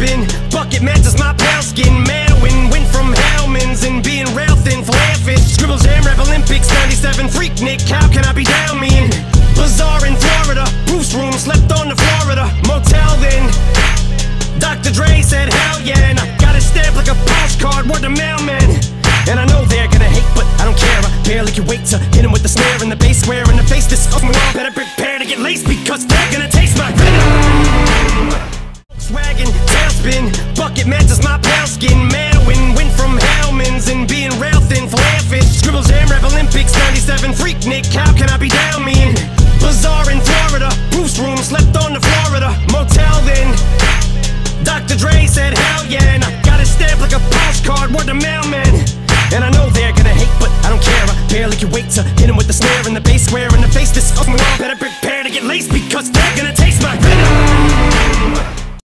tailspin. Bucket matches my pale skin. Mailwin, win from Hellman's and being rail thin, flair-fit. Scribble Jam, Rap Olympics, 97, Freaknik. How can I be down me in Bazaar in Florida? Bruce room, slept on the Florida motel then. Dr. Dre said hell yeah, and I got it stamped like a postcard, word to mailman. And I know they're gonna hate, but I don't care. I barely can wait to hit him with the snare and the bass square in the face. This we all better prepare to get laced, because they're gonna taste my venom. Volkswagen, tailspin, bucket matches my pale skin. Mailwin, win from Hellman's and being rail thin, flair-fit. Scribble Jam, Rap Olympics, 97, Freaknik. How can I be down me in Bazaar in Florida? Bruce room, slept on the Florida motel then. Dr. Dre said hell yeah, and I got it stamped like a postcard, word to mailman. And I know they're gonna hate, but I don't care. I barely can wait to hit him with the snare and the bass square in the face. This we all